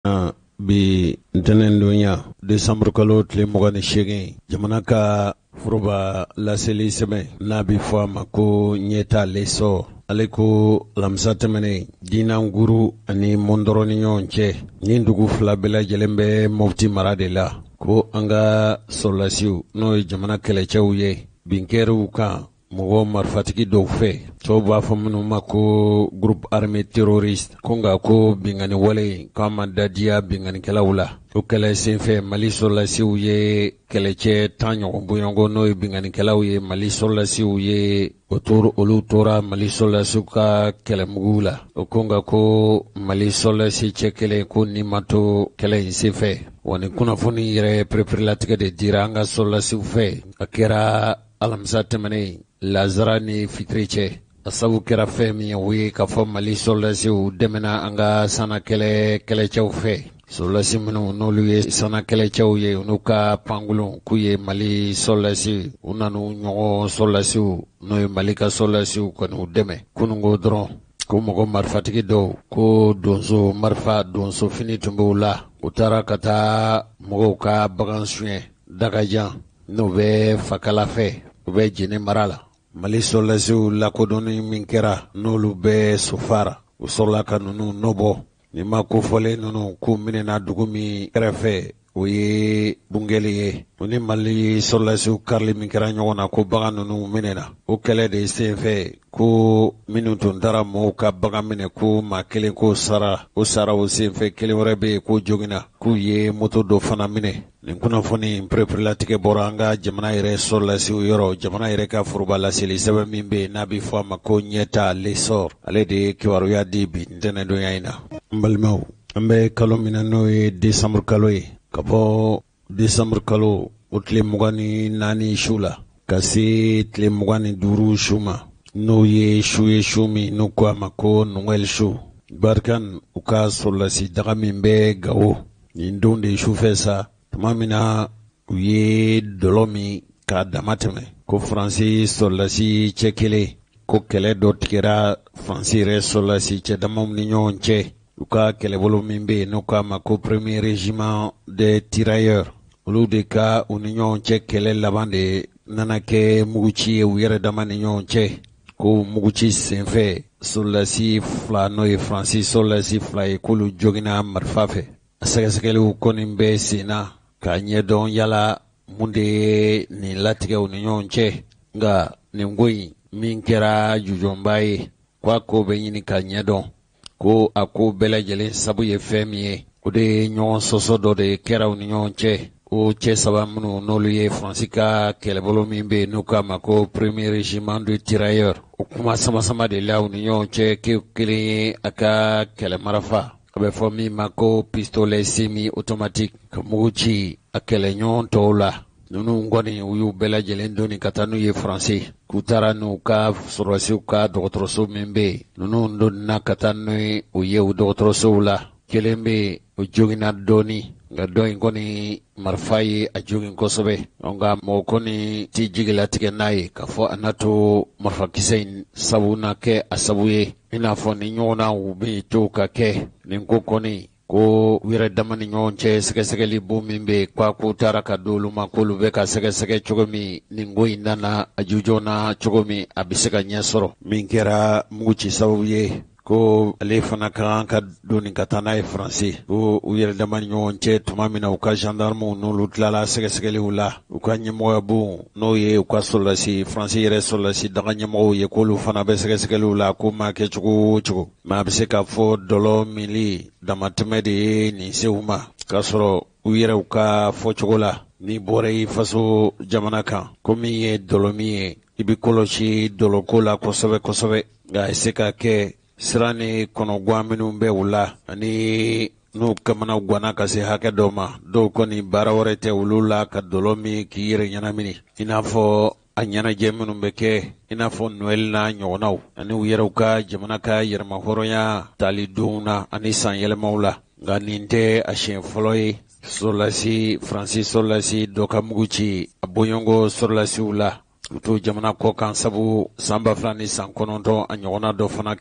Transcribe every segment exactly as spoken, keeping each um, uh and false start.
Ah, bi ntenen dunya December kalo tile mugan ni seegin jamana ka furuba laseli sɛbɛn n'a bi fɔ a ma ko ɲɛta leso ale ko alamisa tɛmɛnen diinɛ guru ani mondɔrɔ ni ɲɔgɔn cɛ nin dugu fila bɛɛ lajɛlen bɛ Mopti mara de la ko an ka sɔrɔlasiw n'o ye jamana kɛlɛcɛw ye binkɛriw kan mɔgɔ marifatigi dɔw fɛ cɛw b'a fɔ minnu ma ko groupe armé terroriste ko nka ko bingani wale k'a ma dadiya binganikɛlaw la o kɛlɛ senfɛ Mali sɔrɔlasiw ye kɛlɛcɛ tan ɲɔgɔn bɔɲɔgɔn n'o ye binganikɛlaw ye Mali sɔrɔlasiw ye o tora olu tora Mali sɔrɔlasiw ka kɛlɛmuguw la o ko nka ko Mali sɔrɔlasi cɛ kelen ko ni ma to kɛlɛ in senfɛ wa ni kunnafoni yɛrɛ pereperelatigɛ de dira an ka sɔrɔlasiw fɛ a kɛra alamisa tɛmɛnen Lazara ni fitiri cɛ a sabu kɛra fɛn min ye o ye k'a fɔ Mali sɔrɔlasiw dɛmɛna an ka sana kɛlɛ kɛlɛcɛw fɛ sɔrɔlasi minnu n'olu ye sana kɛlɛcɛw ye n'u ka pangolon k'u ye Mali sɔrɔlasi u nanu ɲɔgɔn sɔrɔlasiw n'o ye Mali ka sɔrɔlasiw kɔni u dɛmɛ kunungo dɔrɔn ko mɔgɔ marifatigi dɔw ko donso marifa donso fini tun b'u la u taara ka taa mɔgɔw ka bagan suɲɛ dagajan n'u bɛ fakala fɛ u bɛ jeni mara la Mali sɔrɔlasiw lakodɔnni min kɛra n'olu bɛ sofara u sɔrɔla ka ninnu nɔbɔ ni ma kofɔlen ninnu k'u minɛna dugu min kɛrɛfɛ o ye Bungɛli ye o ni Mali sɔrɔlasiw karili min kɛra ɲɔgɔn na ko bagan ninnu minɛna o kɛlɛ de senfɛ ko minnu tun taara mɔgɔw ka bagan minɛ ko maa kelen ko sara o sara o senfɛ kelen wɛrɛ bɛ yen ko jogina k'u ye moto dɔ fana minɛ nin kunnafoni pereperelatigɛ bɔra an ka jamana yɛrɛ sɔrɔlasiw yɔrɔ jamana yɛrɛ ka foroba laseli sɛbɛn min bɛ yen n'a bɛ fɔ a ma ko ɲɛta lesor ale de ye kibaruya di bi ntɛnɛndonya in na n balimaw an bɛ kalo min na n'o ye December kalo ye ka bɔ December kalo o tile mugan ni naani su la ka se tile mugan ni duuru su ma n'o ye su ye su min n'u ko a ma ko Noël su Barkan u ka sɔrɔlasi daga min bɛ Gawo nin don de sufɛ sa tuma min na u ye dɔlɔ min k'a dama tɛmɛ ko Faransi sɔrɔlasi cɛ kelen ko kɛlɛ dɔ tigɛra Faransi yɛrɛ sɔrɔlasi cɛ damaw ni ɲɔgɔn cɛ u ka kɛlɛbolo min bɛ yen n'u k'a ma ko premier régiment des tirailleurs olu de ka u ni ɲɔgɔn cɛ kɛlɛ laban de nana kɛ muguci ye u yɛrɛ dama ni ɲɔgɔn cɛ ko muguci senfɛ sɔrɔlasi fila n'o ye Faransi sɔrɔlasi fila ye k'olu jogina marifa fɛ a sɛgɛsɛgɛliw kɔni bɛ sen na k'a ɲɛdɔn yala mun de ye nin latigɛw ni ɲɔgɔn cɛ nka nin ko in min kɛra jujɔnba ye ko a ko bɛ ɲini k'a ɲɛdɔn ko a ko bɛɛ lajɛlen sabu ye fɛn min ye o de ye ɲɔgɔn sɔsɔ dɔ de kɛra u ni ɲɔgɔn cɛ o cɛ saba minnu n'olu ye Faransi ka kɛlɛbolo min bɛ yen n'u k'a ma ko premier régiment de tirailleurs o kuma sama-sama de la u ni ɲɔgɔn cɛ k'o kelen ye a ka kɛlɛmarafa a bɛ fɔ min ma ko pistolet semi automatique ka mugu ci a kɛlɛɲɔgɔn tɔw la ninnu kɔni u y'u bɛɛ lajɛlen doni ka taa n'u ye Faransi k'u taara n'u ka sɔrɔlasiw ka dɔgɔtɔrɔso min bɛ yen ninnu donna ka taa n'u u ye u dɔgɔtɔrɔsow la kelen bɛ yen o jogina dɔɔni nka dɔ in kɔni marifa ye a jogin kosɛbɛ nka mɔgɔ kɔni tɛ jigilatigɛ n'a ye k'a fɔ a na to marifakisɛ in sabu na kɛ a sabu ye i n'a fɔ ni ɲɔgɔnna u bɛ to ka kɛ nin ko kɔni ko u yɛrɛ dama ni ɲɔgɔn cɛ sɛgɛsɛgɛli bon min bɛ yen k'a ko taara ka di olu ma k'olu bɛ ka sɛgɛsɛgɛ cogo min nin ko in nana a jujɔna cogo min a bɛ se ka ɲɛ sɔrɔ min kɛra muguci sababu ye ko ale fana ka kan ka doni ka taa n'a ye Faransi ko u yɛrɛ dama ni ɲɔgɔn cɛ tuma min na u ka gendarmew n'olu tilala sɛgɛsɛgɛliw la u ka ɲɛmɔgɔ bon n'o ye u ka sɔrɔlasi Faransi yɛrɛ sɔrɔlasi daga ɲɛmɔgɔw ye k'olu fana bɛ sɛgɛsɛgɛliw la ko maa kɛ cogo o cogo mɛ a bɛ se k'a fɔ dɔlɔ mili damatɛmɛ de ye nin se u ma k'a sɔrɔ u yɛrɛw ka fɔcogo la ni bɔra i faso jamana kan ko min ye dɔlɔ min ye i bɛ kɔlɔsi dɔlɔko la kosɛbɛ kosɛbɛ nka a bɛ se ka kɛ sira ni kɔnɔguwan minnu bɛ u la ani n'u kamana guwanna ka se hakɛ dɔ ma dɔw kɔni baara wɛrɛ tɛ olu la ka dɔlɔ min k'i yɛrɛ ɲɛnamini i n'a fɔ a ɲɛnajɛ minnu bɛ kɛ i n'a fɔ Noël n'a ɲɔgɔnnaw ani u yɛrɛw ka jamana ka yɛrɛmahɔrɔnya tali donw na ani san yɛlɛmaw la nka nin tɛ a siɲɛ fɔlɔ ye sɔrɔlasi Faransi sɔrɔlasi dɔ ka mugu ci a bɔɲɔgɔn sɔrɔlasiw la u to jamana kɔ kan sabu san ba fila ni san kɔnɔntɔn a ɲɔgɔnna dɔ fana kɛra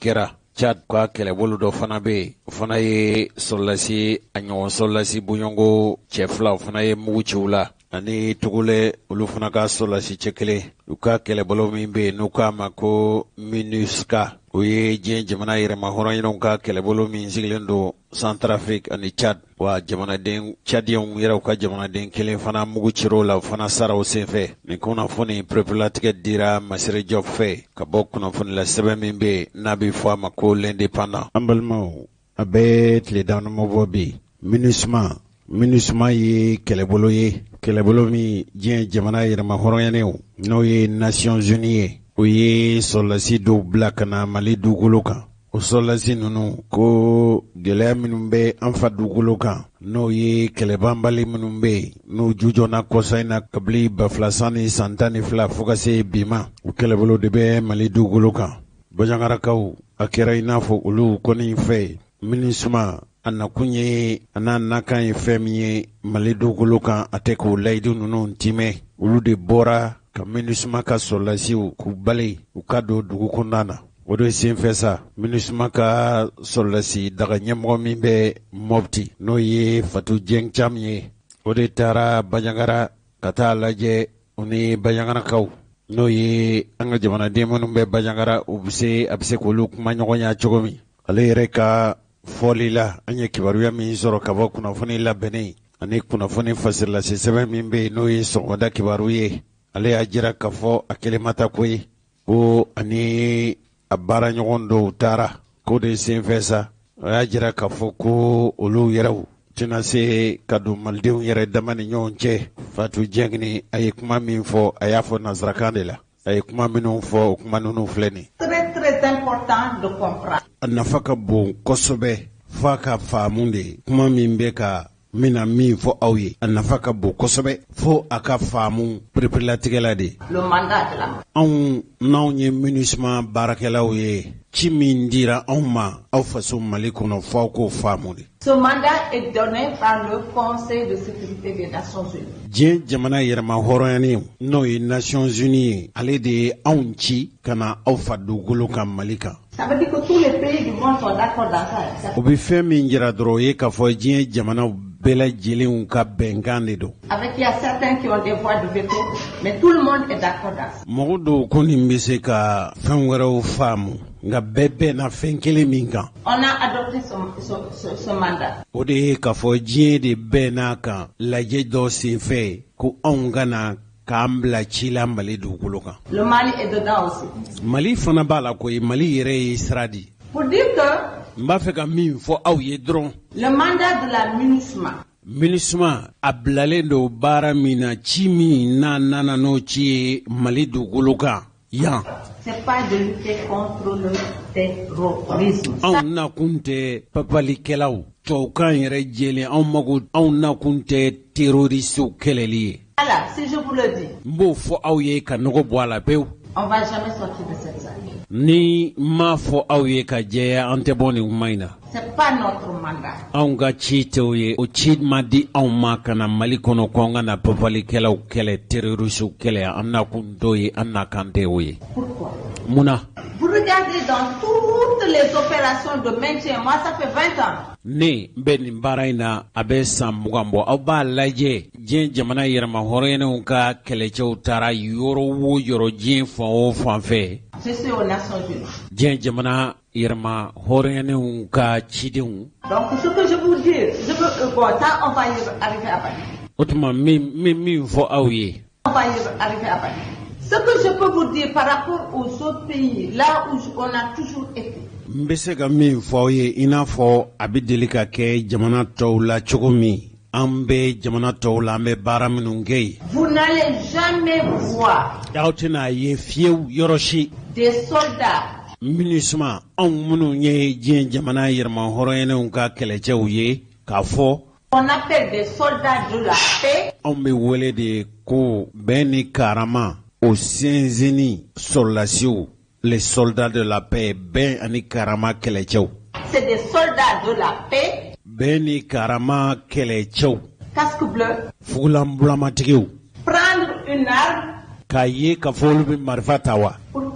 Chad ka kɛlɛbolo dɔ fana bɛ yen o fana ye sɔrɔlasi a ɲɔgɔn sɔrɔlasi bonyɔngo cɛ fila o fana ye mugu ciw la ani tugule olu fana ka sɔrɔlasi cɛ kelen u ka kɛlɛbolo min bɛ yen n'u k'a ma ko MINUSCA o ye diɲɛ jamana yɛrɛma hɔrɔnɲinw ka kɛlɛbolo min sigilen don Centrafrique ani Chad wa jamanaden Chadiens yɛrɛ ka jamanaden kelen fana mugu cir'o la o fana sara o senfɛ nin kunnafoni perepelatigɛ dira Masire Diop fɛ ka bɔ kunnafoni la sɛbɛn min bɛ yen n'a bɛ fɔ a ma ko l'indépendant. An balimaw a bɛ tile dannamabɔ bi MINUSMA MINUSMA ye kɛlɛbolo ye kɛlɛbolo min diɲɛ jamana yɛrɛma hɔrɔnɲinw n'o ye Nations Unies ye o ye sɔrɔlasi dɔw bila ka na Mali dugukolo kan o sɔrɔlasi ninnu ko gɛlɛya minnu bɛ an fa dugukolo kan n'o ye kɛlɛbanbali minnu bɛ yen n'o jujɔna kɔsa in na kabili ba fila san ni san tan ni fila fo ka se bi ma o kɛlɛbolo de bɛ Mali dugukolo kan bajangarakaw a kɛra i n'a fɔ olu kɔni fɛ MINUSMA a nakun ye a n'a nakan ye fɛn min ye Mali dugukolo kan a tɛ k'o layidu ninnu timɛ olu de bɔra ka MINUSMA ka sɔrɔlasiw k'u bali u ka don dugu kɔnɔna na o de senfɛ sa MINUSMA ka sɔrɔlasi daga ɲɛmɔgɔ min bɛ Mopti n'o ye Fatu Dieng Cham ye o de taara Bandiagara ka taa lajɛ u ni Bandiagarakaw n'o ye an ka jamanaden minnu bɛ Bandiagara u bɛ se a bɛ se k'olu kuma ɲɔgɔnya cogo min ale yɛrɛ ka fɔli la an ye kibaruya min sɔrɔ ka bɔ kunnafoni labɛnnen ani kunnafoni fasirilase sɛbɛn min bɛ yen n'o ye sɔgɔmada kibaru ye ale y'a jira k'a fɔ a kelen ma taa ko ye ko ani a baara ɲɔgɔn dɔw taara ko de senfɛ sa o y'a jira k'a fɔ ko olu yɛrɛw tɛna se ka don malidenw yɛrɛ dama ni ɲɔgɔn cɛ Fatu Dieng a ye kuma min fɔ a y'a fɔ nanzarakan de la a ye kuma minnu fɔ o kuma ninnu filɛ nin très très important de comprendre a nafa ka bon kosɛbɛ f'a ka faamu de kuma min bɛ ka mina min fɔ aw ye a nafa ka bon kosɛbɛ fo a ka faamu perepelatigɛ la de le mandat de la anw n'anw ye MINUSMA baarakɛlaw ye ci min dira anw ma aw faso Mali kɔnɔ fo aw k'o faamu de. Ce mandat est donné par le Conseil de sécurité des Nations Unies. Diɲɛ jamana yɛrɛma hɔrɔnyanen n'o ye Nations Unies ye ale de ye anw ci ka na aw fa dugukolo kan Mali kan. Ça veut dire que tous les pays du monde sont d'accord dans ça. O bɛ fɛn min jira dɔrɔn o ye k'a fɔ diɲɛ jamanaw bɛɛ lajɛlenw ka bɛnkan de don. Avec il y a certains qui ont des voix de veto, mais tout le monde est d'accord dans ça. Mɔgɔ dɔw ko nin bɛ se ka fɛn wɛrɛw faamu nka bɛɛ bɛnna fɛn kelen min kan. On a adopté ce, ce, ce, ce mandat. O de ye k'a fɔ diɲɛ de bɛnn'a kan lajɛ dɔ senfɛ ko anw ka na k'an bila ci la Mali dugukolo kan. Le Mali est dedans aussi. Mali fana b'a la koyi Mali yɛrɛ ye sira di. Pour dire que n b'a fɛ ka min fɔ aw ye dɔrɔn. Le mandat de la MINUSMA. MINUSMA a bilalen don baara min na ci min n'a nana n'o ci ye Mali dugukolo kan yan. C'est pas de lutter contre le terrorisme. Anw nakun tɛ papalikɛlaw tubabukan yɛrɛ jɛlen anw mago anw nakun tɛ terroristew kɛlɛli ye. Voilà, si je vous le dis. N b'o fɔ aw ye ka nɔgɔ bɔ a la pewu. On va jamais sortir de cette salle. Ni m'a fɔ aw ye ka jɛya an tɛ bɔ nin kuma in na. C'est pas notre mandat. Anw ka ci tɛ o ye o ci ma di anw ma ka na Mali kɔnɔ ko an ka na papalikɛlaw kɛlɛ terroristew kɛlɛ an nakun t'o ye an nakan tɛ o ye. Pourquoi? Munna? Vous regardez dans toutes les opérations de maintien, moi ça fait vingt ans. Ne bɛ nin baara in na a bɛ san mugan bɔ aw b'a lajɛ diɲɛ jamana yɛrɛma hɔrɔnyaw ka kɛlɛcɛw taara yɔrɔ o yɔrɔ diɲɛ fan o fan fɛ. Je suis aux Nations Unies. Diɲɛ jamana yɛrɛma hɔrɔnyaw ka cidenw. Donc ce que je vous dis, je veux, bon, ça on va y arriver à Paris. O tuma min min min fɔ aw ye. On va y arriver à Paris. Ce que je peux vous dire par rapport aux autres pays, là où on a toujours été. N bɛ se ka min fɔ aw ye i n'a fɔ a bɛ deli ka kɛ jamana tɔw la cogo min an bɛ jamana tɔw la an bɛ baara minnu kɛ yen. Vous n'allez jamais voir. Aw tɛna ye fiyewu yɔrɔ si. Des soldats. MINUSMA anw minnu ye diɲɛ jamana yɛrɛma hɔrɔnyaw ka kɛlɛcɛw ye k'a fɔ. On appelle des soldats de la paix. Anw bɛ wele de ko bɛn ni karama o sinsinni sɔrɔlasiw. Les soldats de la paix, ben ani karama kɛlɛcɛw. C'est des soldats de la paix. Ben ni karama kɛlɛcɛw. Casque bleu. Fugulan bulamatigiw. Prendre une arme. K'a ye k'a fɔ olu bɛ marifa ta wa. Pourquoi?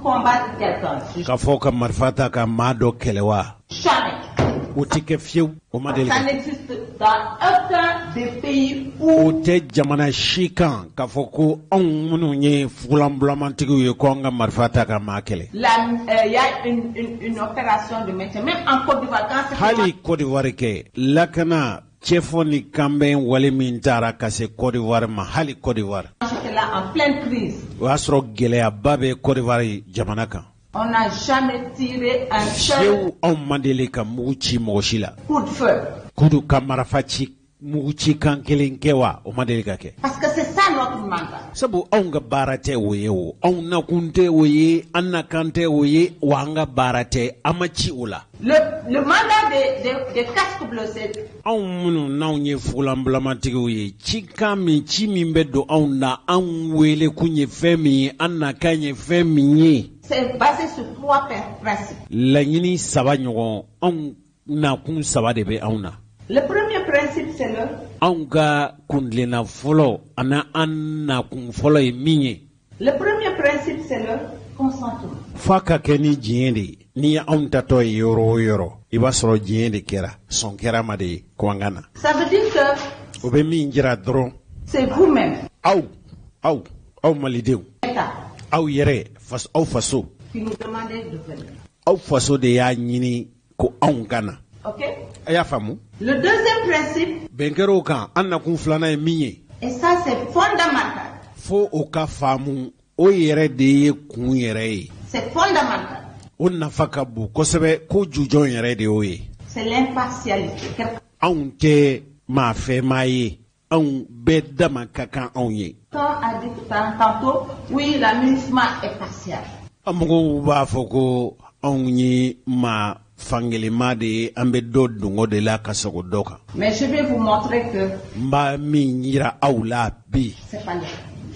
combattre quelqu'un. Ka fo ka marfata ka mado kelewa. Jamais. Utike fiu o madeli. Ça n'existe dans aucun des pays où Ote jamana shikan ka fo ko on munu nye fulamblamantigu ye ko nga marfata ka makele. il euh, y a une, une, une opération de maintien. Même en Côte d'Ivoire, quand c'est Hali Côte d'Ivoire ke lakana chefoni kamben wale mintara kase Côte d'Ivoire ma hali Côte d'Ivoire. j'étais là en pleine crise. Wasro geleya babe Côte d'Ivoire jamana kan. On n'a jamais tiré un seul Fiu on mandeli ka muchi moshila. coup de feu. Kudu kamarafachi muchi kan kelenkewa o mandeli ka ke. Parce que c'est ça notre mandat. Sabu aunga barate woye wo auna kunte woye anna kante woye wanga barate amachi ula. Le, le mandat des, des, des casques bleus, c'est Aun munu naunye fulamblamatigi woye chika mi chimi mbedo auna anwele kunye femi anna kanye femi nye. c'est basé sur trois prin- principes. La nyini saba ɲɔgɔn anw na kun saba de bɛ anw na. Le premier principe, c'est le Anw ka kundilenna fɔlɔ ana an na kun fɔlɔ ye min ye. Le premier principe, c'est le consentement. F'a ka kɛ ni diɲɛ de ye. Ni anw tatɔ ye yɔrɔ o yɔrɔ i b'a sɔrɔ diɲɛ de kɛra sɔn kɛra ma de ye ko an ka na. Ça veut dire que O bɛ min jira dɔrɔn c'est vous-même, aw aw aw malidenw l'État, aw yɛrɛ fas, aw faso qui nous demandez de venir. aw faso de y'a ɲini ko anw ka na. OK? A y'a faamu. Le deuxième principe, Bɛn kɛra o kan an na kun filanan ye min ye. et ça c'est fondamental, Fo o ka faamu o yɛrɛ de ye kun yɛrɛ ye. c'est fondamental, O nafa ka bon kosɛbɛ ko jujɔn yɛrɛ de y'o ye. c'est l'impartialité. Quelqu'un- Anw tɛ maafɛmaa ye anw bɛɛ dama ka kan anw ye. a dit tant- tantôt, oui, la MINUSMA est partiale. An mɔgɔw b'a fɔ ko anw ye maa fangelema de ye an bɛ dɔ dongo de la ka sago dɔ kan. Mais je vais vous montrer que N b'a min yira aw la bi c'est pas vrai.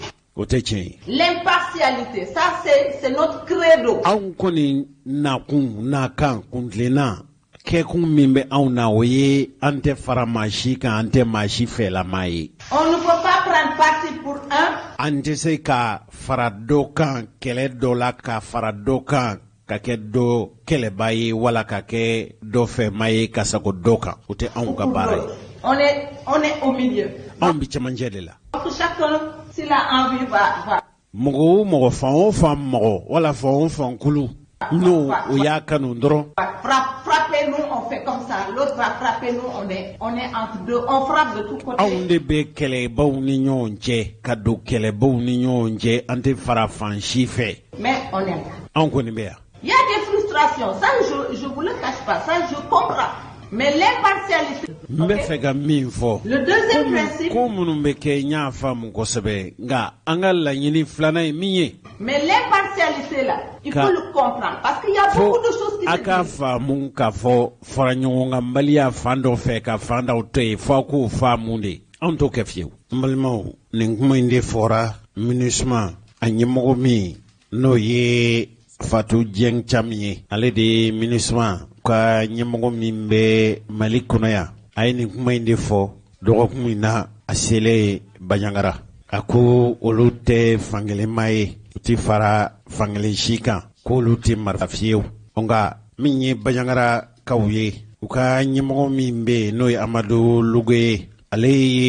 o tɛ tiɲɛ ye. L'impartialité, ça c'est c'est notre credo. Anw kɔni nakun n'a kan kuntilenna kɛkun min bɛ anw na o ye an tɛ fara maa si kan an tɛ maa si fɛlama ye. On ne peut pas prendre parti pour un An tɛ se ka fara dɔ kan kɛlɛ dɔ la ka fara dɔ kan ka kɛ dɔ kɛlɛba ye wala ka kɛ dɔ fɛma ye ka sago dɔ kan o tɛ anw ka pour baara ye. l'autre. On est, on est au milieu. Anw bi cɛmancɛ de la. Donc chacun, s'il a envie, va, va. Mɔgɔ o mɔgɔ fan o fan mɔgɔ wala fan o fan kulu n'o o y'a kanu dɔrɔn Frappe- Frappez-nous, on fait comme ça. L'autre va frapper nous, on est, on est entre deux. On frappe de tous côtés. anw de bɛ kɛlɛbaw ni ɲɔgɔn cɛ ka don kɛlɛbaw ni ɲɔgɔn cɛ an tɛ fara fan si fɛ. Mais on est là. Anw kɔni bɛ yan. Il y a des frustrations. Ça, je ne vous le cache pas. Ça, je comprends. Mais l'impartialité. N bɛ ok? fɛ ka min fɔ. Le deuxième principe. Ko minnu bɛ kɛ n y'a faamu kosɛbɛ nka an ka laɲini filanan ye min ye. Mais l'impartialité là, il Ka- faut le comprendre. Parce qu'il y a Fo beaucoup de choses qui a se ka disent. faamu k'a fɔ faraɲɔgɔnkanbaliya fan dɔ fɛ ka fan dɔw to yen fo a k'o faamu de anw t'o kɛ fiyewu. N balimaw nin kuma in de fɔra MINUSMA a ɲɛmɔgɔ min n'o ye Fatu Dieng Cham ye ale de ye MINUSMA ka ɲɛmɔgɔ min bɛ Mali kɔnɔ yan a ye nin kuma in de fɔ dɔgɔkun in na a selen Banɲangara a ko olu tɛ fangelenma ye u ti fara fankelen si kan k'olu tɛ marifa fiyewu nka min ye Banɲangarakaw ye u ka ɲɛmɔgɔ min bɛ yen n'o ye Amadu Lugo ye ale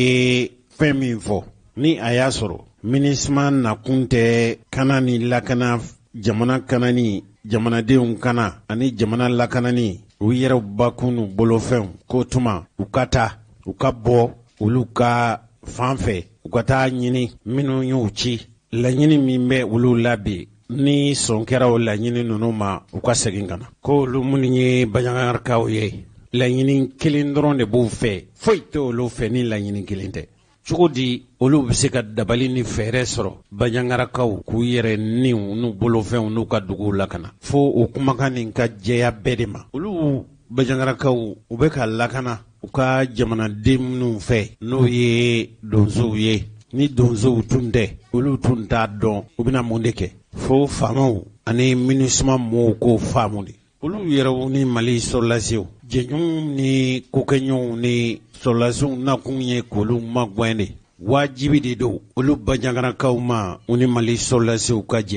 ye fɛn min fɔ ni a y'a sɔrɔ MINUSMA nakun tɛ kana ni lakana jamana kanani jamanadenw kana ani jamana lakanani u yɛrɛ bakun n'u bolofɛnw ko tuma u ka taa u ka bɔ olu ka fan fɛ u ka taa ɲini minnu y'u ci laɲini min bɛ olu la bi ni sɔn kɛra o laɲini ninnu ma u ka segin ka na ko olu minnu ye Banɲangarakaw ye laɲini kelen dɔrɔn de b'u fɛ foyi tɛ olu fɛ ni laɲini kelen tɛ cogo di olu bɛ se ka dabali ni fɛɛrɛ sɔrɔ Banɲangarakaw k'u yɛrɛ niw n'u bolofɛnw n'u ka duguw lakana fo o kumakan nin ka jɛya bɛɛ de ma olu Banɲangarakaw u bɛ ka lakana u ka jamanaden minnu fɛ n'o ye donsow ye ni donsow tun tɛ olu tun t'a dɔn u bɛna mun de kɛ fo faamaw ani MINUSMA mɔgɔw k'o faamu de olu yɛrɛw ni Mali sɔrɔlasiw jɛɲɔgɔnw ni kokɛɲɔgɔnw ni sɔrɔlasiw nakun ye k'olu magɛn de wajibi de don olu Banɲangarakaw ma u ni Mali sɔrɔlasiw ka jɛ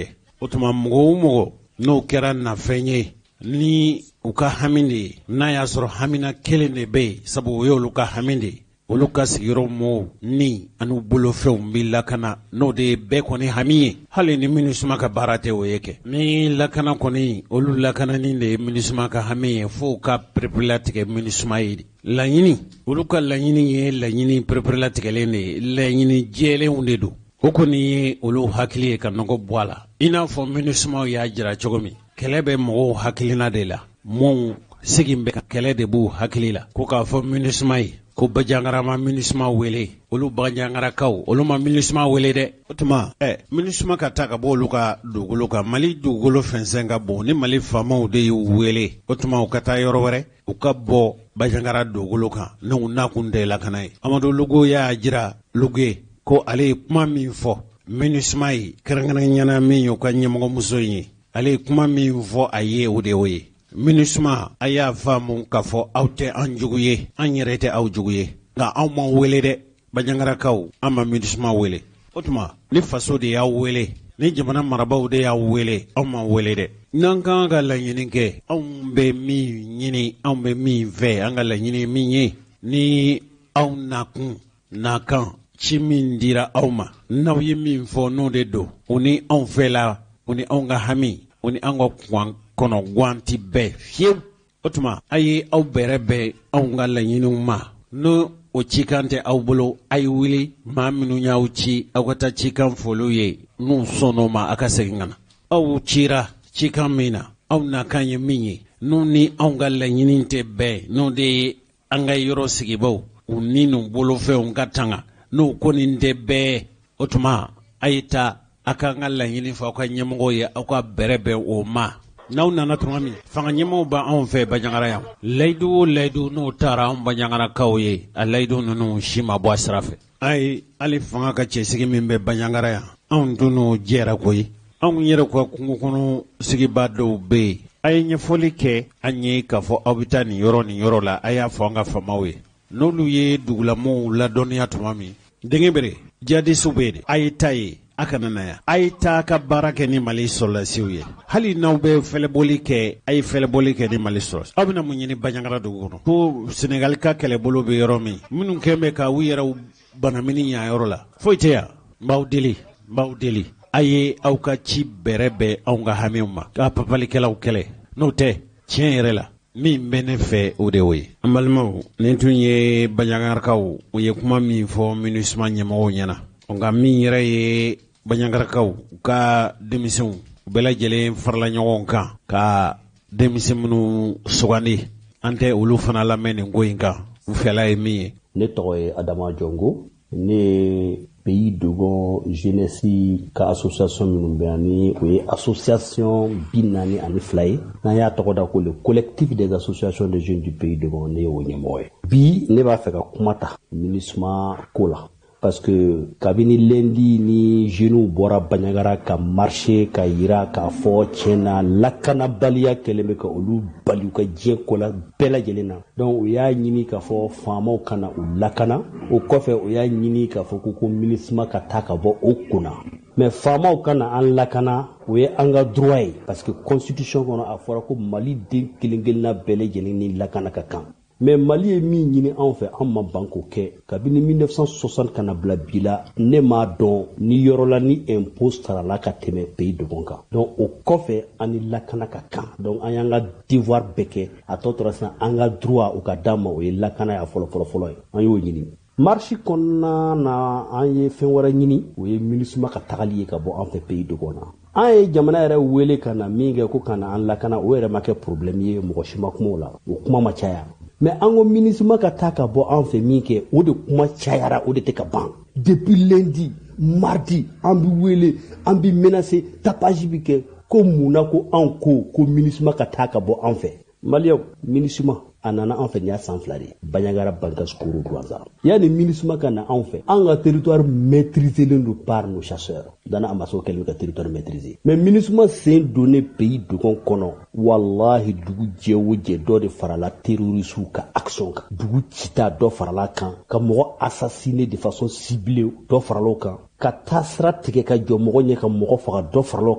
o tuma mɔgɔ o mɔgɔ n'o kɛra nafɛn ye ni u ka hami de ye n'a y'a sɔrɔ hamina kelen de bɛ yen sabu o ye olu ka hami de ye olu ka sigiyɔrɔ mɔɔw ni an'u bolofɛnw bɛ lakana n'o de ye bɛɛ kɔni hami ye hali ni MINUSMA ka baara tɛ o ye kɛ ni lakana kɔni olu lakanani de ye MINUSMA ka hami ye fo ka pereperelatigɛ MINUSMA ye de laɲini olu ka laɲini ye laɲini pereperelatigɛlen de ye laɲini jɛlenw de don o kɔni ye olu hakili ye ka nɔgɔ bɔ a la i n'a fɔ MINUSMA y'a jira cogo min kɛlɛ bɛ mɔgɔw hakilina de la mɔɔw segin bɛ ka kɛlɛ de b'u hakili la ko k'a fɔ MINUSMA ye ko Bajangara ma MINUSMA wele olu Bajangarakaw olu ma MINUSMA wele dɛ o tuma ɛ MINUSMA ka taa ka bɔ olu ka dugukolo kan Mali dugukolo fɛnsɛn ka bon ni Mali faamaw de y'u wele o tuma u ka taa yɔrɔ wɛrɛ u ka bɔ Bajangara dugukolo kan n'u n'a kun tɛ lakana ye Amadu Lugo y'a jira Lugo ye ko ale ye kuma min fɔ MINUSMA ye kɛrɛnkɛrɛnyana min ye u ka ɲɛmɔgɔmuso ye ale ye kuma min fɔ a ye o de y'o ye MINUSMA a y'a faamu k'a fɔ aw tɛ an jugu ye an yɛrɛ tɛ aw jugu ye nka aw ma wele dɛ Bajangarakaw an ma MINUSMA wele o tuma ni faso de y'aw wele ni jamana marabaaw de y'aw wele aw ma wele dɛ n'an kan ka laɲini kɛ anw bɛ min ɲini anw bɛ min fɛ an ka laɲini min ye ni aw nakun nakan ci min dira aw ma n'aw ye min fɔ n'o de don o ni anw fɛla o ni anw ka hami o ni anw ka kɔn kɔnɔ ganti bɛɛ fiyewu o tuma a ye aw bɛrɛ bɛn anw ka laɲiniw ma n'o o cikan tɛ aw bolo a ye wuli maa minnu y'aw ci aw ka taa cikan foliw ye n'u sɔnn'o ma a ka segin ka na aw cira cikan min na aw nakan ye min ye n'u ni anw ka laɲini tɛ bɛɛ n'o de ye an ka yɔrɔ sigibaw u ni n'u bolofɛnw ka tanga n'o kɔni tɛ bɛɛ o tuma a ye taa a k'an ka laɲini fɔ aw ka ɲɛmɔgɔw ye aw ka bɛrɛ bɛn o ma n'aw nana tuma min fanga ɲɛmɔgɔw b'anw fɛ Bajangara yan layidu o layidu n'o taara anw Bajangarakaw ye a layidu ninnu si ma bɔ a sira fɛ ayi hali fanga ka cɛsigi min bɛ Bajangara yan anw tun n'o jɛra koyi anw yɛrɛ ka kungo kɔnɔ sigiba dɔw bɛ yen a ye ɲɛfɔli kɛ an ye k'a fɔ aw bɛ taa nin yɔrɔ nin yɔrɔ la a y'a fɔ an ka faamaw ye n'olu ye dugulamɔɔw ladɔnniya tuma min denkɛ bere jadisiw bɛ yen a ye ta ye a kana na yan a ye taa ka baara kɛ ni Mali sɔrɔlasiw ye hali n'aw bɛ fɛlɛbɔli kɛ a ye fɛlɛbɔli kɛ ni Mali sɔrɔlasi aw bɛna mun ɲini Bajangara dugu kɔnɔ ko Senegal ka kɛlɛbolo bɛ yɔrɔ min minnu kɛn bɛ ka u yɛrɛw banamini yan yɔrɔ la foyi tɛ yan n b'aw deli n b'aw deli a ye aw ka ci bɛrɛ bɛn anw ka hamiw ma k'a papalikɛlaw kɛlɛ n'o tɛ tiɲɛ yɛrɛ la min bɛ ne fɛ o de y'o ye an balimaw nin tun ye Bajangarakaw u ye kuma min fɔ MINUSMA ɲɛmɔgɔw ɲɛna nka min yɛrɛ ye Bajangarakaw u ka denmisɛnw u bɛɛ lajɛlen farala ɲɔgɔn kan ka denmisɛn minnu sugandi an tɛ olu fana lamɛn nin ko in kan u fɛla ye min ye ne tɔgɔ ye Adama Jongo ne ye Pays Dogon jeunesse ka association minnu bɛ yan ni o ye association bi naani ani fila ye n'an y'a tɔgɔ da ko le collectif des associations de jeunes du Pays Dogon ne y'o ɲɛmɔgɔ ye bi ne b'a fɛ ka kuma ta MINUSMA ko la parce que kabini lundi ni jeunes bɔra Bajangara ka marché ka yira k'a fɔ tiɲɛna lakanabaliya kɛlen bɛ ka olu bali u ka diɲɛ ko la bɛɛ lajɛlen na donc u y'a ɲini k'a fɔ faamaw kana u lakana o kɔfɛ u y'a ɲini k'a fɔ ko ko MINUSMA ka taa ka bɔ o kunna mais faamaw kana an lakana o ye an ka droit ye parce que constitution kɔnɔ a fɔra ko Mali den kelen kelenna bɛɛ lajɛlen ni lakana ka kan mais Mali ye min ɲini anw fɛ an ma ban k'o kɛ kabini mille neuf cent soixante kana bila bi la ne m'a dɔn ni yɔrɔ la ni impôt sarala ka tɛmɛ Pays Dogon kan donc o kɔfɛ an ni lakana ka kan donc an y'an ka devoir bɛɛ kɛ a tɔ tora sisan an ka droit o ka d'an ma o ye lakana ya fɔlɔ fɔlɔ fɔlɔ ye an y'o ɲini marche kɔnɔna na an ye fɛn wɛrɛ ɲini o ye MINUSMA ka tagali ye ka bɔ an fɛ Pays Dogon na an ye jamana yɛrɛ wele ka na min kɛ ko ka na an lakana o yɛrɛ ma kɛ problème ye mɔgɔ si ma kuma o la o kuma ma caya mais an ko MINUSMA ka taa ka bɔ an fɛ min kɛ o de kuma cayara o de tɛ ka ban depuis lundi mardi an bi wele an bi menacer tapage bi kɛ ko munna ko an ko ko MINUSMA ka taa ka bɔ an fɛ Maliyɛnw MINUSMA a nana an fɛ nin y'a san fila de ye Bajangara Bangaskoro Douaza yani MINUSMA ka na an fɛ an ka territoire maîtrisé len par nos chasseurs dana a ma se o kɛlen ka territoire maîtrisé mais MINUSMA sen donné Pays Dogon kɔnɔ wallahi dugu jɛ o jɛ dɔ de farala terroristes ka action kan dugu cita dɔ farala kan ka mɔgɔ assassiné de façon ciblée dɔ farala kan ka taa sira tigɛ ka jɔ mɔgɔ ɲɛ ka mɔgɔ faga dɔ farala kan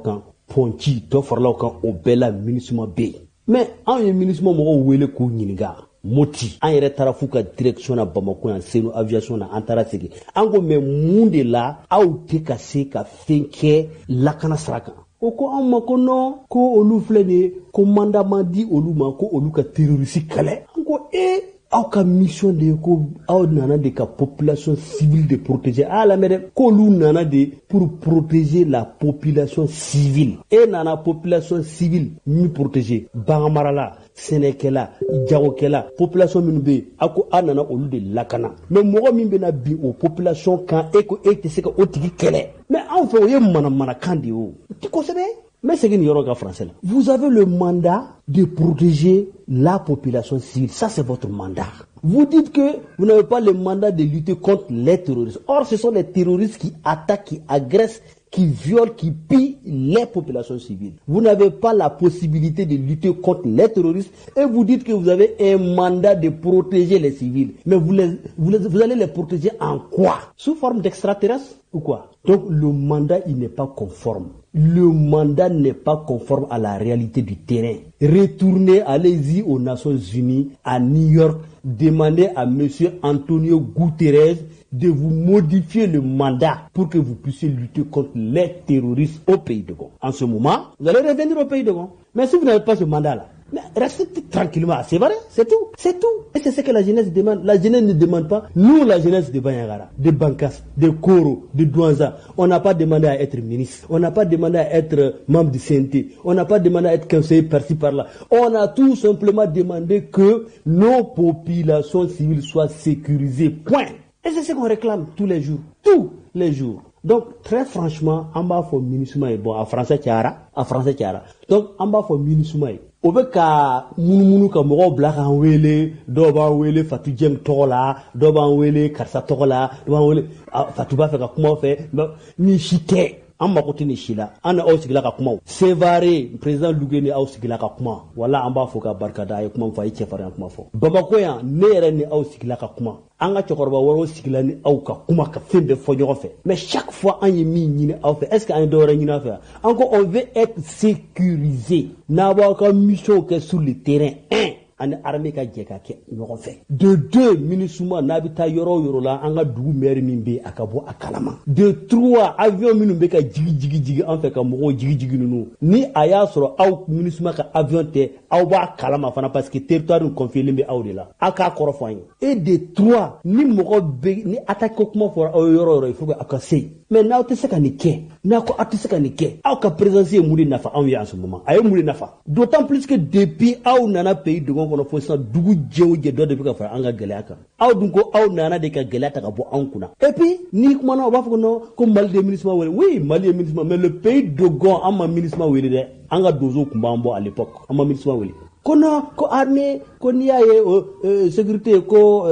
Ponti dɔ farala o kan o bɛɛ la MINUSMA bɛ yen mais anw ye MINUSMA mɔgɔw wele k'u ɲininka Moti an yɛrɛ taara f'u ka direction na Bamako yan Senu aviation na an taara segin an ko mais mun de la aw tɛ ka se ka fɛn kɛ lakana sira kan o ko an ma ko non ko olu filɛ nin ye ko mandat ma di olu ma ko olu ka terroriste kɛlɛ an ko eh aw ka mission de ye ko aw nana de ka population civile de protéger a lamɛn dɛ k'olu nana de pour protéger la population civile e nana population civile min protéger baganmarala sɛnɛkɛla jagokɛla population minnu bɛ yen a ko a nana olu de lakana mais mɔgɔ min bɛna bin o population kan e ko e tɛ se ka o tigi kɛlɛ mais anw fɛ o ye manamanakan de ye o ti kosɛbɛ. Mais c'est une yorga français là. Vous avez le mandat de protéger la population civile. Ça, c'est votre mandat. Vous dites que vous n'avez pas le mandat de lutter contre les terroristes. Or, ce sont les terroristes qui attaquent, qui agressent, qui violent, qui pillent les populations civiles. Vous n'avez pas la possibilité de lutter contre les terroristes et vous dites que vous avez un mandat de protéger les civils. Mais vous, les, vous, les, vous allez les protéger en quoi? Sous forme d'extraterrestres ou quoi? Donc, le mandat, il n'est pas conforme. Le mandat n'est pas conforme à la réalité du terrain. Retournez, allez-y aux Nations Unies, à New York, demandez à M. Antonio Guterres de vous modifier le mandat pour que vous puissiez lutter contre les terroristes au pays de Gabon. En ce moment, vous allez revenir au pays de Gabon. Mais si vous n'avez pas ce mandat-là, mais restez tranquillement, c'est vrai, c'est tout, c'est tout. Et c'est ce que la jeunesse demande. La jeunesse ne demande pas. Nous, la jeunesse de Banyagara, de Bankas, de Koro, de Douanza, on n'a pas demandé à être ministre, on n'a pas demandé à être membre du C N T, on n'a pas demandé à être conseiller par-ci par-là. On a tout simplement demandé que nos populations civiles soient sécurisées. Point. Et c'est ce qu'on réclame tous les jours, tous les jours. Donc, très franchement, en bas, il faut MINUSMA et bon, en français, tiara, en français, tiara. Donc, en bas, il faut MINUSMA et o bɛ ka munumunu ka mɔgɔw bila k'an wele dɔw b'an wele Fatou Dieng tɔgɔ la dɔw b'an wele karisa tɔgɔ la dɔw b'an wele Fatou b'a fɛ ka kuma fɛ ni si tɛ an mako tɛ ni si la an na aw sigila ka kuma Sévaré président Lougué ni aw sigila ka kuma wala an b'a fɔ ka barika da a ye kuma fɔ a ye cɛfarin kuma fɔ Bamako yan ne yɛrɛ ni aw sigila ka kuma an ka cɛkɔrɔba wɔɔrɔw sigila ni aw ka kuma ka fɛn bɛɛ fɔ ɲɔgɔn fɛ mais chaque fois an ye min ɲini aw fɛ est-ce que an ye dɔwɛrɛ ɲini aw fɛ an ko on veut être sécurisé n'a b'aw ka mission kɛ sur le terrain un ani armée ka jɛ ka kɛ ɲɔgɔn fɛ de deux MINUSMA n'a bɛ taa yɔrɔ o yɔrɔ la an ka dugu maire min bɛ a ka bɔ a kalama de trois avion minnu bɛ ka jigi jigi jigi an fɛ ka mɔgɔw jigi jigi ninnu ni a y'a sɔrɔ aw MINUSMA ka avion tɛ aw b'a kalama fana parce que territoire in confié bɛ aw de la aw k'a kɔrɔ fɔ an ye et de trois ni mɔgɔ bɛ ni attaque ko kuma fɔra aw ye yɔrɔ o yɔrɔ il faut que aw ka se yen mais n'aw tɛ se ka nin kɛ n'a ko aw tɛ se ka nin kɛ aw ka présence ye mun de nafa anw ye en ce moment a ye mun de nafa d'autant plus que depuis aw nana pays dɔgɔn kɔnɔ fo sisan dugu jɛ o jɛ dɔ de bɛ ka fara an ka gɛlɛya kan aw dun ko aw nana de ka gɛlɛya ta ka bɔ anw kunna et puis ni kumana o b'a fɔ ko non ko Mali de MINUSMA wele oui Mali ye MINUSMA mais le pays dɔgɔn an ma MINUSMA wele dɛ an ka donsow tun b'an bɔ à l'époque an ma MINUSMA wele ko non ko armée ko n'i y'a ye sécurité ko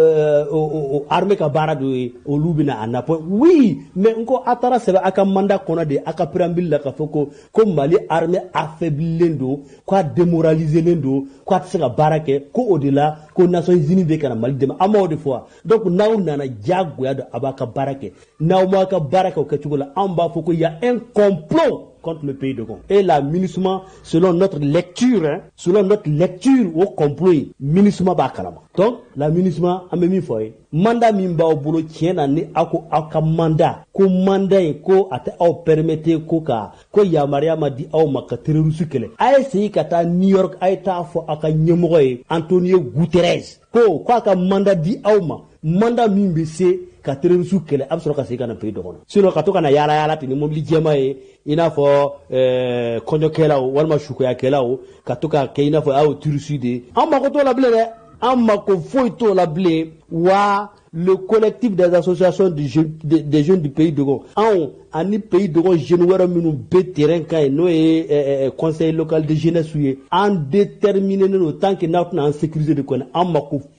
armée ka baara dɔ ye olu bɛna a napɔ oui mais n ko a taara sɛbɛn a ka mandat kɔnɔ de a ka préambule la k'a fɔ ko ko Mali armée affaiblilen don k'a démoraliselen don k'a tɛ se ka baara kɛ ko o de la ko Nations Unies bɛ ka na Mali dɛmɛ an m'o de fɔ donc n'aw nana diyagoya don a b'a ka baara kɛ n'aw m'a ka baara kɛ o kɛcogo la an b'a fɔ ko y a un complot contre le pays de Gabon. Et la MINUSMA, selon notre lecture, hein, selon notre lecture au complot, MINUSMA ba kalama. Donc, la MINUSMA, a même fois, mandat mimba au boulot tient à ne ako aka mandat, ko mandat ko ate au permettre ko ka, ko yamaria ma di au maka terroriste kele. A essayé kata New York, a eta fo aka nyemoye Antonio Guterres. Ko, ko aka mandat di au ma, mandat mimbe se, ka terroriste kele absoro ka se kana pays dogono sino ka to kana yala yala tini mobili jema e ina fo euh konyo kela o walma shuko ya kela o ka to ka ke ina fo aw tursude amma ko to la blé amma ko foi to la blé wa le collectif des associations de jeunes, de, des jeunes du pays de Gabon en ani pays de Gabon jeune wera minu be terrain kay no e eh, eh, conseil local de jeunesse en déterminer no tant que n'a en sécurité de connaître amma ko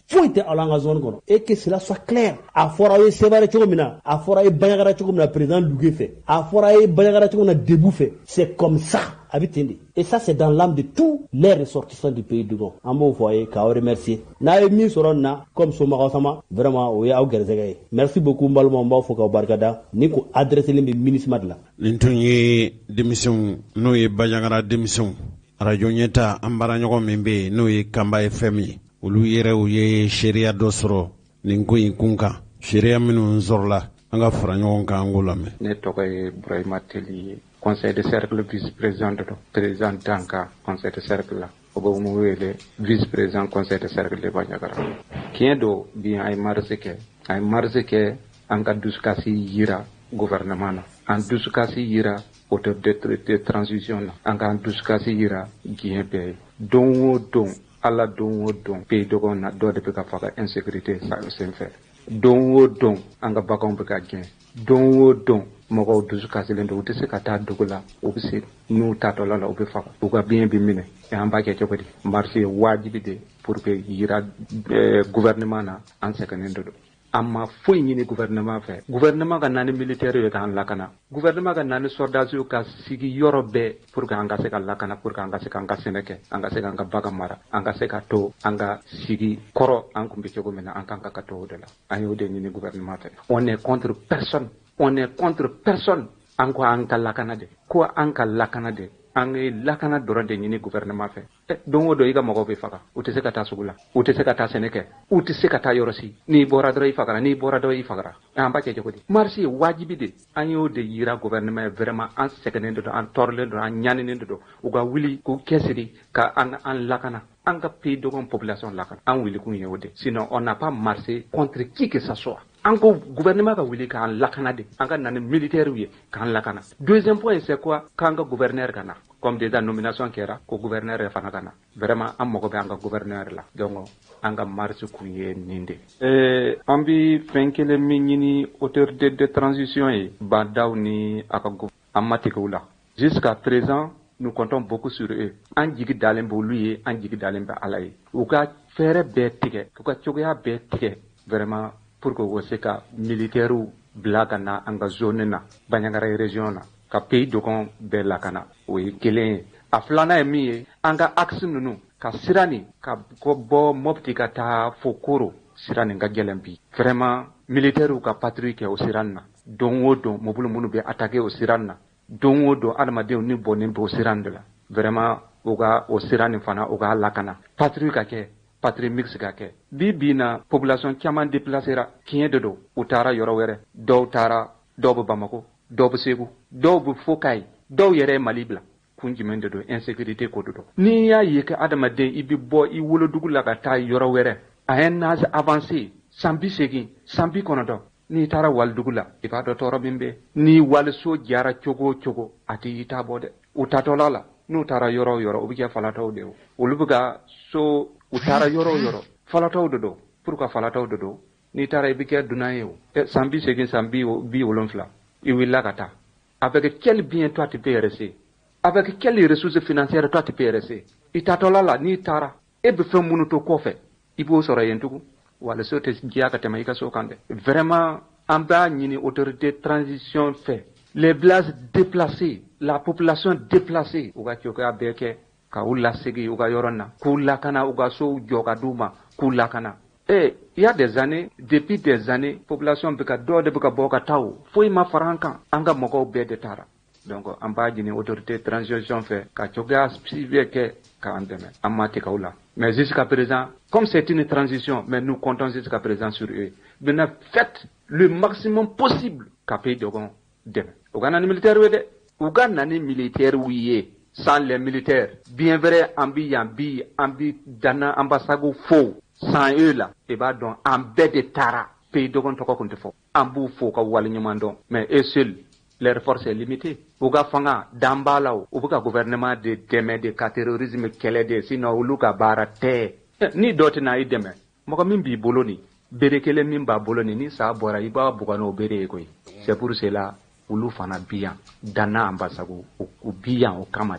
foyi tɛ aw la an ka zone kɔnɔ et que cela soit clair. A fɔra aw ye Sevare cogo min na, a fɔra aw ye Bandiagara cogo min na président Lugue fɛ, a fɔra aw ye Bandiagara cogo min na Debu fɛ. C'est comme ça. A bɛ ten de. Et ça c'est dans l'âme de tous les ressortissants du pays Dogon. An b'o fɔ a ye k'aw remercier. N'a ye min sɔrɔ nin na comme somɔgɔw sama vraiment o ye aw gɛrɛsɛgɛ ye. Merci beaucoup n balimaw, n b'aw fɔ k'aw barikada. Ni ko adressé len bɛ MINUSMA de la. Nin tun ye denmisɛnw n'o ye Bandiagara denmisɛnw radio ɲɛta an baaraɲɔgɔn min bɛ yen n'o ye Kanba F M ye. Olu yɛrɛw ye seereya dɔ sɔrɔ nin ko in kun kan. Seereya minnu sɔrɔla an ka fara ɲɔgɔn kan an k'o lamɛn. Ne tɔgɔ ye Burahima Teli ye. Conseil de cercle vice-président de président Danka conseil de cercle la o bɛ mun wele vice-président conseil de cercle de Bandiagara. Tiɲɛ don bi an ye marché kɛ an ye marché kɛ an ka dusukasi yira gouvernement na an dusukasi yira autorité de, de transition na an ka dusukasi yira diɲɛ bɛɛ ye don o don ala don o don pays dɔgɔn na dɔ de bɛ ka faga insécurité senfɛ don o don an ka baganw bɛ ka gɛn don o don mɔgɔw dusu kasilen don u tɛ se ka taa dugu la u bɛ se n'u tatɔla la u bɛ faga u ka biɲɛ bɛ minɛ an b'a kɛ cogo di marché ye waajibi de pour que yira euh, gouvernement na an sɛgɛnnen don an ma foyi ɲini gouvernement fɛ gouvernement ka naani militaire ye k'an lakana gouvernement ka naani soldats ka sigi yɔrɔ bɛɛ pour que an ka se ka lakana pour que an ka se k'an ka sɛnɛ kɛ an ka se k'an ka bagan mara an ka se ka to an ka sigi kɔrɔ an kun bɛ cogo min na an kan ka to o de la an y'o de ɲini gouvernement fɛ on est contre personne on est contre personne an ko an ka lakana de ko an ka lakana de an ye lakana dɔrɔn de ɲini gouvernement fɛ eh, don o don i ka mɔgɔw bɛ faga u tɛ se ka taa sugu la u tɛ se ka taa sɛnɛ kɛ u tɛ se ka taa yɔrɔ si n'i bɔra dɔrɔn i fagara n'i bɔra dɔrɔn i fagara an b'a kɛ cogo di marché ye waajibi de an y'o de yira gouvernement ye vraiment an sɛgɛnnen de don an tɔɔrɔlen don an ɲaninen de don u ka wuli k'u cɛsiri ka an an lakana an ka pays dɔgɔn population lakana an wuli kun ye o de sinon on n'a pas marché contre qui que ça soit an ko gouvernement ka wuli k'an lakana de an ka na ni militaires ye k'an lakana deuxième point c'est quoi k'an ka gouverneur ka na comme déjà nomination kɛra ko gouverneur yɛrɛ fana ka na vraiment an mago bɛ an ka gouverneur la donc an ka marche kun ye nin de eh, an bi fɛn kelen min ɲini autorité de transition ye badaw ni a ka an ma tigɛ u la jusqu'à présent nous comptons beaucoup sur eux an jigi dalen bɛ olu ye an jigi dalen bɛ ala ye u ka fɛɛrɛ bɛɛ tigɛ u ka cogoya bɛɛ tigɛ vraiment pour que u se ka militaires bila ka na an ka zone na Bandiagara région na ka pays dɔgɔn bɛɛ lakana o ye kelen ye a filanan ye min ye an ka axe ninnu ka sira nin ka bɔ Mopti ka taa fo Koro sira nin ka gɛlɛn bi vraiment militaires ka patrouille kɛ o sira nin na don o don mobile minnu bɛ attaquer o sira nin na don o don adamadenw ni bɔnnen bɛ o sira nin de la vraiment u ka o sira nin fana u ka lakana patrouille ka kɛ patrie mix ka kɛ bi bi na population caman déplacera tiɲɛ de don u taara yɔrɔ wɛrɛ dɔw taara dɔw bɛ Bamako dɔw bɛ Segu dɔw bɛ fo Kayi dɔw yɛrɛ ye Mali bila kun jumɛn de don insécurité ko de don n'i y'a ye ka adamaden i bɛ bɔ i wolodugu la ka taa yɔrɔ wɛrɛ a ye âge avancé san bi seegin san bi kɔnɔntɔn n'i taara walidugu la i b'a dɔn tɔɔrɔ min bɛ ni waliso jara cogo o cogo a tɛ i ta bɔ dɛ u tatɔla la n'u taara yɔrɔ o yɔrɔ u bɛ kɛ falatɔw de ye olu bɛ ka so u taara yɔrɔ o yɔrɔ falatɔw de don pour que falatɔw de don n'i taara i bɛ kɛ dunan ye o san bi seegin san bi wolonfila i wulila ka taa avec quel bien toi tu peux rester avec quelles ressources financières toi tu peux rester i tatɔla la n'i taara e bɛ fɛn minnu to kɔfɛ i b'o sɔrɔ yen tugun wala so tɛ diya ka tɛmɛ i ka so kan dɛ vraiment an b'a ɲini autorité transition fɛ les villages déplacés la population déplacée u ka cogoya bɛɛ kɛ ka u lasegin u ka yɔrɔ na k'u lakana u ka sow jɔ ka d'u ma k'u lakana eh il y a des années depuis des années population bɛ ka dɔw de bɛ ka bɔ ka taa o foyi ma fara an kan an ka mɔgɔw bɛɛ de taara donc an b'a ɲini autorité transition fɛ ka cogoya suivi kɛ k'an dɛmɛ an ma tigɛ u la mais jusqu'à présent comme c'est une transition mais nous comptons jusqu'à présent sur eux maintenant faites le maximum possible ka pays dɔgɔn dɛmɛ u ka na ni militaire ye dɛ u ka na ni militaire ye sans les militaires bien vrai an bi yan bi an bi dana ambassade fo sans eux là i b'a dɔn an bɛɛ de taara pays dɔgɔn tɔgɔ kun tɛ fɔ an b'u fo ka waleɲuman dɔn mais eux seuls leur force est limitée u ka fanga dan b'a la o u bɛ ka gouvernement de dɛmɛ de ka terrorisme kɛlɛ de sinon olu ka baara tɛ ni dɔ tɛna i dɛmɛ mɔgɔ min b'i bolo nin bere kelen min b'a bolo nin ni sa bɔra i b'a buga n'o bere ye koyi c'est pour cela olu fana bi yan dana ambassade u bi yan o kama de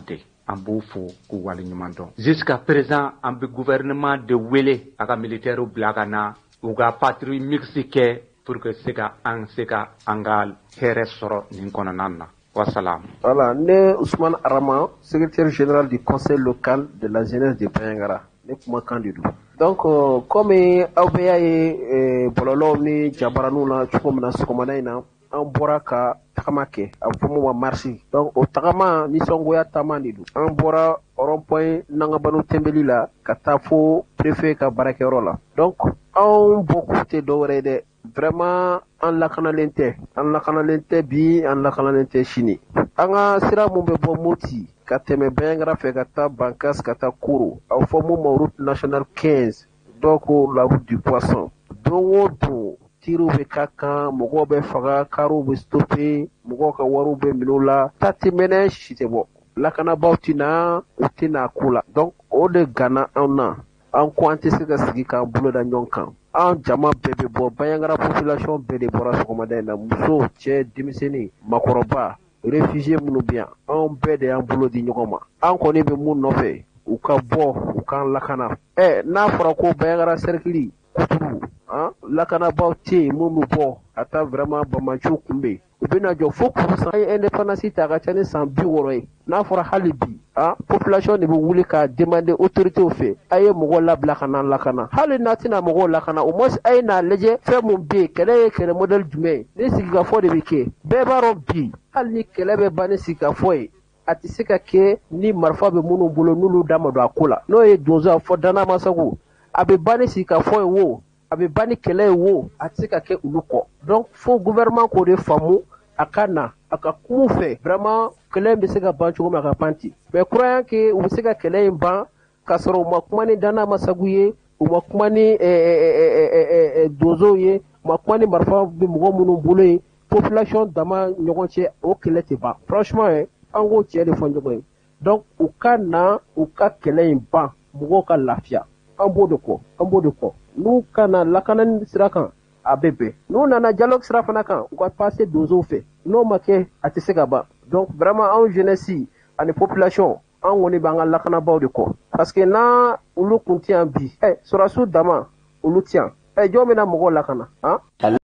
an b'u fo k'u waleɲuman dɔn. Jusqu'à présent an bɛ gouvernement de wele a ka militaire bila ka na u ka patrouille mixte kɛ pour que se ka an se ka an ka hɛrɛ sɔrɔ nin kɔnɔna na. Wassalam. Voilà, ne Ousmane Arama, secrétaire général du conseil local de la jeunesse de Bayangara. Ne kuma kan de don. Donc euh, comme aw bɛɛ y'a ye bɔlɔlɔw ni jabaraniw na cogo min na sɔgɔmada in na an bɔra ka tagama kɛ a bɛ fɔ min ma marche. Donc o tagama nisɔngoya taama de don. An bɔra rond-point Nangabano Tembeli la ka taa fo préfet ka baarakɛyɔrɔ la. Donc anw bɔkun tɛ dɔwɛrɛ ye dɛ. Vraiment an lakanalen tɛ an lakanalen tɛ bi an lakanalen tɛ sini. An ka sira mun bɛ bɔ Moti ka tɛmɛ Bayangara fɛ ka taa Bankas ka taa Koro a bɛ fɔ mun ma route nationale quinze dɔw ko la route du poisson. Don o don tiriw bɛ k'a kan mɔgɔw bɛ faga kariw bɛ stopper mɔgɔw ka wariw bɛ minɛ u la ta tɛ mɛnɛ si tɛ bɔ lakanabaaw tɛ na u tɛ na ko la. Donc o de gana anw na an ko an tɛ se ka sigi k'an bolo da ɲɔgɔn kan. An jama bɛɛ bɛ bɔ Bayangara population bɛɛ de bɔra sɔgɔmada in na muso cɛ denmisɛnnin makɔrɔba réfugié minnu bɛ yan anw bɛɛ de y'an bolo di ɲɔgɔn ma. An kɔni bɛ mun nɔfɛ u ka bɔ u k'an lakana. Ɛ n'a fɔra ko Bayangara cercle kuturu han lakanabaaw tɛ yen mun bɛ bɔ ka taa vraiment Bamaciw kunbɛn u bɛna jɔ fo kuru san. An ye indépendance ta ka ca ni san bi wɔɔrɔ ye n'a fɔra hali bi ah population de bɛ wuli ka demander autorités fɛ a ye mɔgɔw labila ka n'an lakana. Hali n'a tɛna mɔgɔw lakana au moins a ye n'a lajɛ fɛn mun bɛ yen kɛlɛ ye kɛlɛ modèle jumɛn ye ni sigikafɔ de bɛ kɛ. Bɛɛ b'a dɔn bi hali ni kɛlɛ bɛ ban ni sigikafɔ ye a tɛ se ka kɛ ni marifa bɛ minnu bolo n'olu da ma don a ko la n'o ye donso fɔ Dana Masago a bɛ ban ni sigikafɔ ye wo a bɛ ban ni kɛlɛ ye wo a tɛ se ka kɛ olu kɔ. Donc fo gouvernement k'o de faamu a ka na a ka kun fɛ vraiment kɛlɛ in bɛ se ka ban cogo min a ka ban ten. Mais croyant que u bɛ se ka kɛlɛ in ban k'a sɔrɔ u ma kuma ni Dana Masago ye u ma kuma ni donsow ye u ma kuma ni marifa bɛ mɔgɔ minnu bolo ye population dama ɲɔgɔn cɛ o kɛlɛ tɛ ban. Franchement an k'o tiɲɛ de fɔ ɲɔgɔn ye. Donc u ka na u ka kɛlɛ in ban mɔgɔw ka lafiya an b'o de kɔ an b'o de kɔ. N'u ka na lakanani sira kan a bɛ bɛn n'u nana dialogue sira fana kan u ka passer donsow fɛ n'o ma kɛ a tɛ se ka ban. Donc vraiment anw jeunesse ani population an kɔni b'an ka lakanabaaw de kɔ parce que n'a olu kun tɛ yan bi ɛ sɔrɔdasiw dama olu tɛ yan ɛ jɔn bɛna mɔgɔw lakana han.